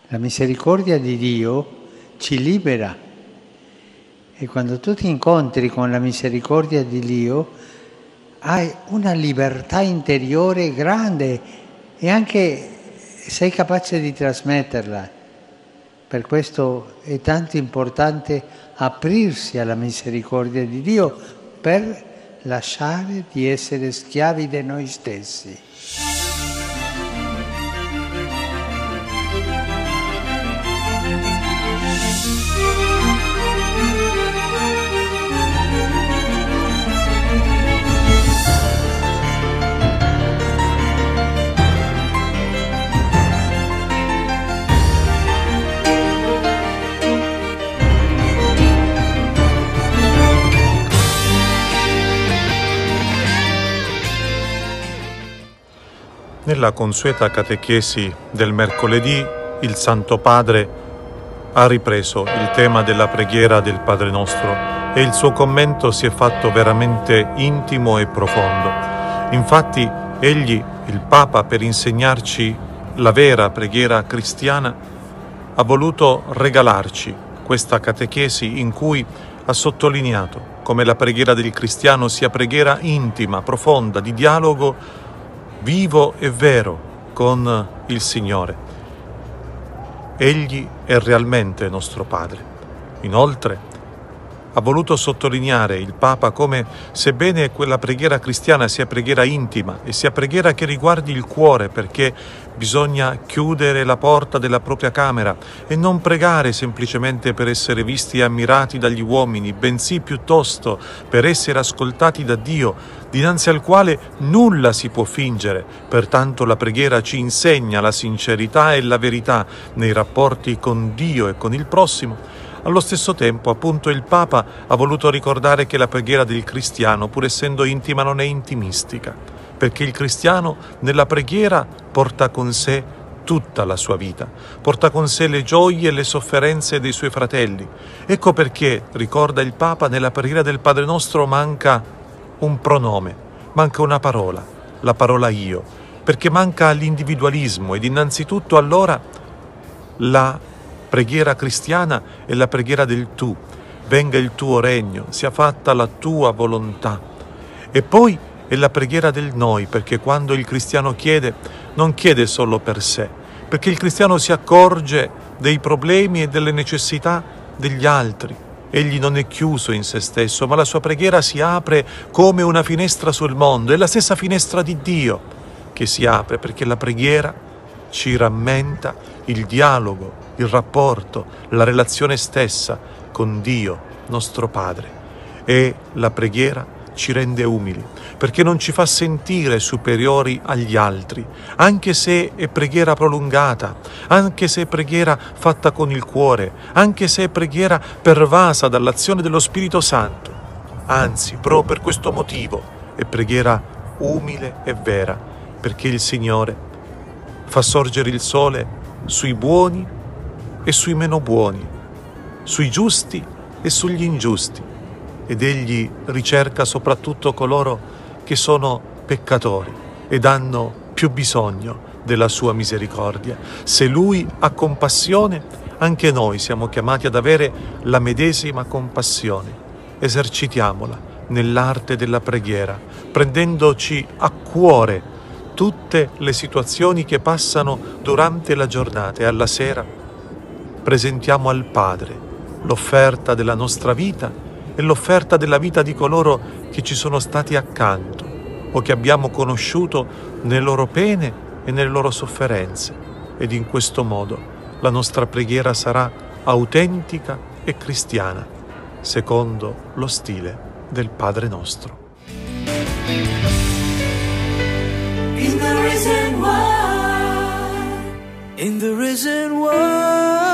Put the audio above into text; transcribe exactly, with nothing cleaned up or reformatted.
La misericordia di Dio ci libera e quando tu ti incontri con la misericordia di Dio hai una libertà interiore grande e anche sei capace di trasmetterla. Per questo è tanto importante aprirsi alla misericordia di Dio per lasciare di essere schiavi di noi stessi. Nella consueta catechesi del mercoledì, il Santo Padre ha ripreso il tema della preghiera del Padre Nostro e il suo commento si è fatto veramente intimo e profondo. Infatti, egli, il Papa, per insegnarci la vera preghiera cristiana, ha voluto regalarci questa catechesi in cui ha sottolineato come la preghiera del cristiano sia preghiera intima, profonda, di dialogo vivo e vero con il Signore. Egli è realmente nostro Padre. Inoltre, ha voluto sottolineare il Papa come, sebbene quella preghiera cristiana sia preghiera intima e sia preghiera che riguardi il cuore, perché bisogna chiudere la porta della propria camera e non pregare semplicemente per essere visti e ammirati dagli uomini, bensì piuttosto per essere ascoltati da Dio, dinanzi al quale nulla si può fingere. Pertanto la preghiera ci insegna la sincerità e la verità nei rapporti con Dio e con il prossimo. Allo stesso tempo, appunto, il Papa ha voluto ricordare che la preghiera del cristiano, pur essendo intima, non è intimistica, perché il cristiano nella preghiera porta con sé tutta la sua vita, porta con sé le gioie e le sofferenze dei suoi fratelli. Ecco perché, ricorda il Papa, nella preghiera del Padre Nostro manca un pronome, manca una parola, la parola io, perché manca l'individualismo ed innanzitutto allora la preghiera cristiana è la preghiera del tu. Venga il tuo regno, sia fatta la tua volontà. E poi è la preghiera del noi, perché quando il cristiano chiede, non chiede solo per sé, perché il cristiano si accorge dei problemi e delle necessità degli altri. Egli non è chiuso in se stesso, ma la sua preghiera si apre come una finestra sul mondo. È la stessa finestra di Dio che si apre, perché la preghiera ci rammenta il dialogo, il rapporto, la relazione stessa con Dio, nostro Padre. E la preghiera ci rende umili, perché non ci fa sentire superiori agli altri, anche se è preghiera prolungata, anche se è preghiera fatta con il cuore, anche se è preghiera pervasa dall'azione dello Spirito Santo. Anzi, proprio per questo motivo è preghiera umile e vera, perché il Signore fa sorgere il sole sui buoni e sui meno buoni, sui giusti e sugli ingiusti, ed egli ricerca soprattutto coloro che sono peccatori ed hanno più bisogno della sua misericordia. Se lui ha compassione, anche noi siamo chiamati ad avere la medesima compassione. Esercitiamola nell'arte della preghiera, prendendoci a cuore tutte le situazioni che passano durante la giornata, e alla sera presentiamo al Padre l'offerta della nostra vita e l'offerta della vita di coloro che ci sono stati accanto o che abbiamo conosciuto nelle loro pene e nelle loro sofferenze. Ed in questo modo la nostra preghiera sarà autentica e cristiana, secondo lo stile del Padre nostro. In the risen world, in the risen world.